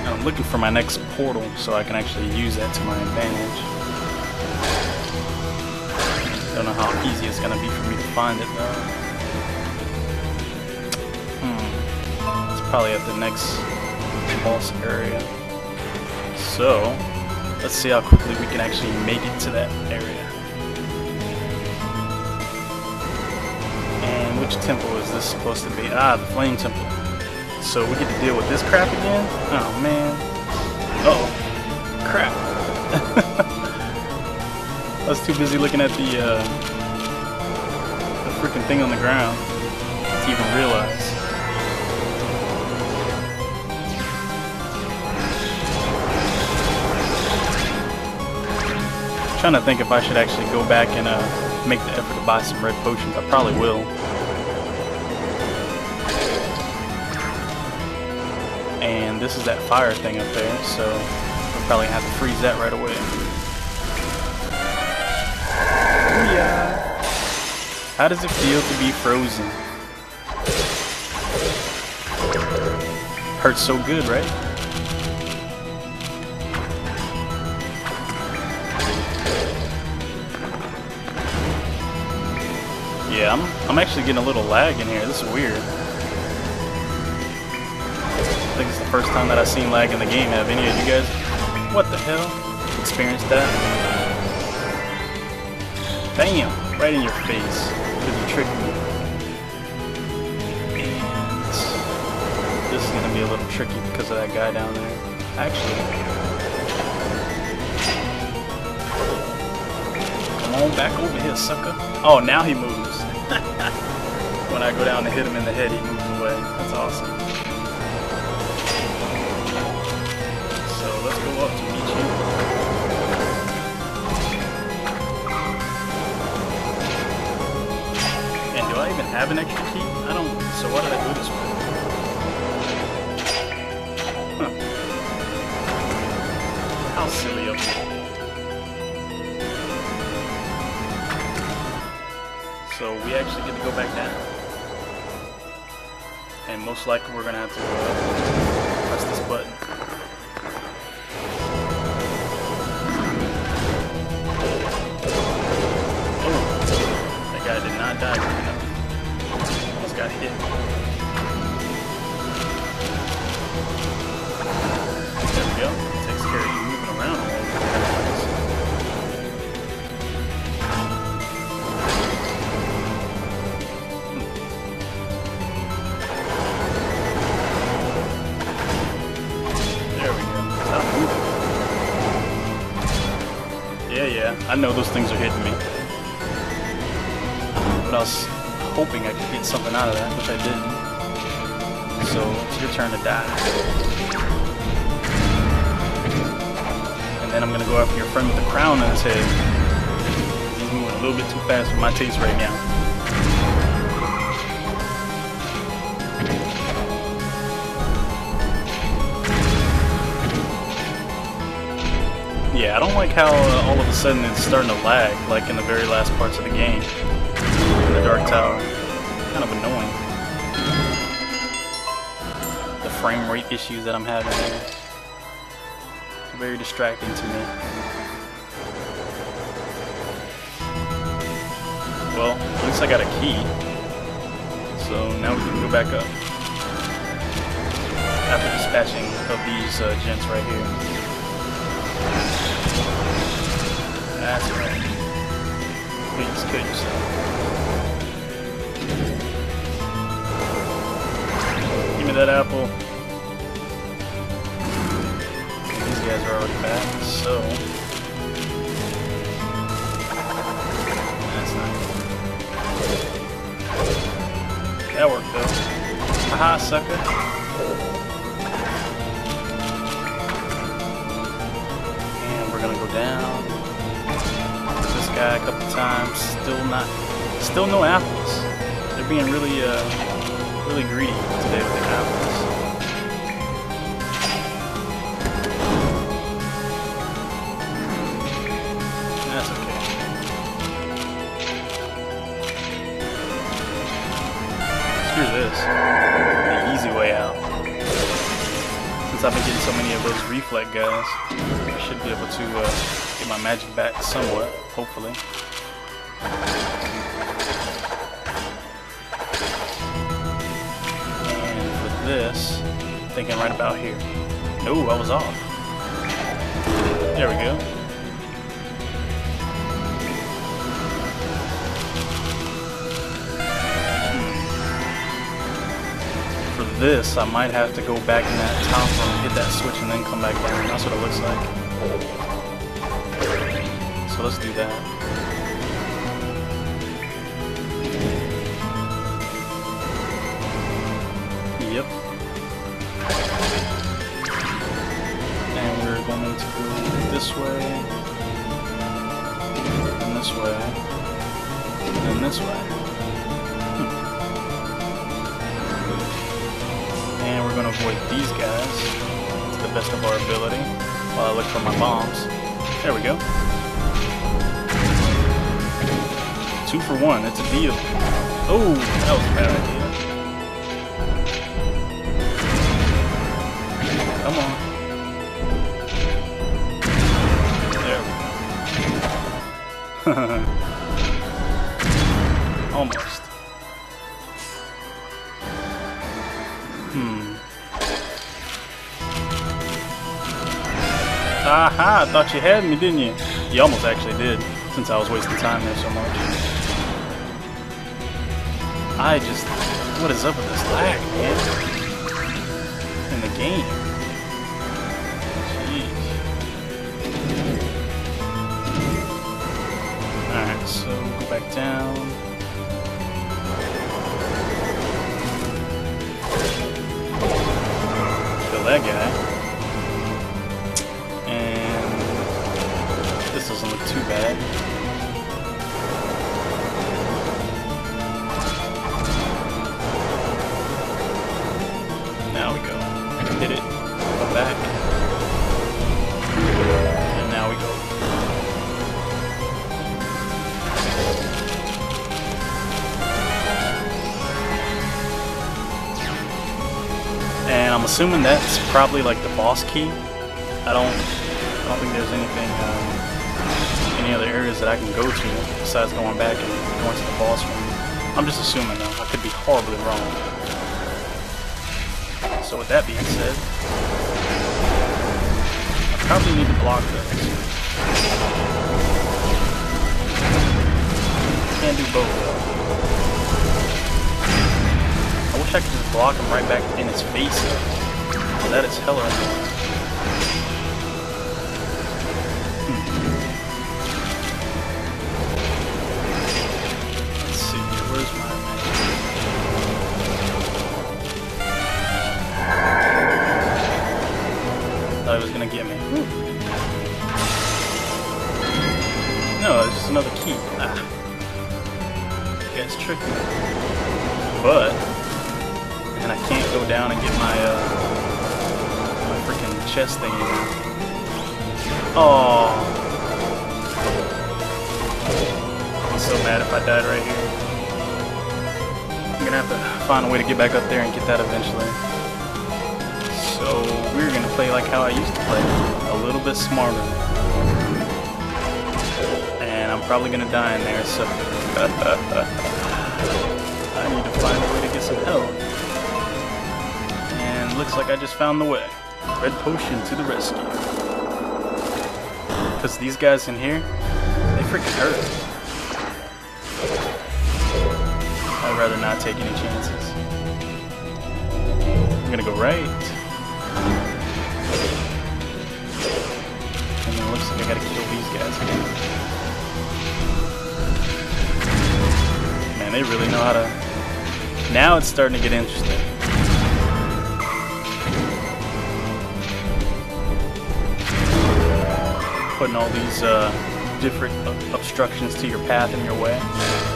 And I'm looking for my next portal so I can actually use that to my advantage. Don't know how easy it's gonna be for me to find it though. It's probably at the next boss area. So let's see how quickly we can actually make it to that area. And which temple is this supposed to be? Ah, the flame temple. So we get to deal with this crap again? Oh man. Uh-oh. Crap. I was too busy looking at the freaking thing on the ground to even realize. I'm trying to think if I should actually go back and make the effort to buy some red potions. I probably will. And this is that fire thing up there, so we'll probably have to freeze that right away. Yeah. How does it feel to be frozen? Hurts so good, right? Yeah, I'm actually getting a little lag in here. This is weird. I think it's the first time that I've seen lag in the game. Have any of you guys, what the hell, experienced that? Bam! Right in your face. Because you tricked me. And this is going to be a little tricky because of that guy down there. Actually, come on back over here, sucker. Oh, now he moves. When I go down to hit him in the head, he moves away. That's awesome. So let's go up to meet you. And do I even have an extra key? I don't. So why did I do this with? Huh. How silly of me. So we actually get to go back down. And most likely we're going to have to press this button. Oh, that guy did not die quick enough. Almost got hit. There we go. Takes care of you moving around all over the place. Yeah, I know those things are hitting me. But I was hoping I could get something out of that, which I didn't. So it's your turn to die. And then I'm gonna go after your friend with the crown on his head. He's moving a little bit too fast for my taste right now. Yeah, I don't like how all of a sudden it's starting to lag, like in the very last parts of the game. In the Dark Tower. Kind of annoying. The frame rate issues that I'm having there. Very distracting to me. Well, at least I got a key. So now we can go back up. After dispatching of these gents right here. That's right. Please kill yourself. Give me that apple. These guys are already back, so that's not good. That worked though. Haha, sucker. And we're gonna go down. This guy a couple times, still no apples. They're being really really greedy today with their apples. That's okay. Screw this. The easy way out. Since I've been getting so many of those reflect guys, I should be able to get my magic back somewhat, hopefully. And for this, I'm thinking right about here. No, I was off. There we go. For this, I might have to go back in that top room, hit that switch, and then come back down. That's what it looks like. So let's do that. Yep. And we're going to go this way, and this way, and this way. And we're going to avoid these guys to the best of our ability while I look for my bombs. There we go. 2 for 1, it's a deal. Oh, that was a bad idea. Come on. There we go. Almost. Aha, I thought you had me, didn't you? You almost actually did, since I was wasting time there so much. What is up with this lag, man? In the game. Jeez. Alright, so go back down. Kill that guy. This doesn't look too bad. Now we go. Hit it. Come back. And now we go. And I'm assuming that's probably like the boss key. I don't think there's anything any other areas that I can go to besides going back and going to the boss room. I'm just assuming though. I could be horribly wrong. So with that being said, I probably need to block those. Can't do both though. I wish I could just block him right back in his face though. That is hella annoying. Thought he was gonna get me. No, it's just another key. Ah. You guys tricked me. But, and I can't go down and get my my freaking chest thing anymore. Oh, I'd be so mad if I died right here. I'm gonna have to find a way to get back up there and get that eventually. So we're gonna play like how I used to play, a little bit smarter. And I'm probably gonna die in there, so I need to find a way to get some help. And looks like I just found the way. Red potion to the rescue. Because these guys in here, they freaking hurt. I'd rather not take any chances. I'm gonna go right. And then it looks like I gotta kill these guys again. Man, they really know how to... Now it's starting to get interesting. Putting all these different obstructions to your path in your way.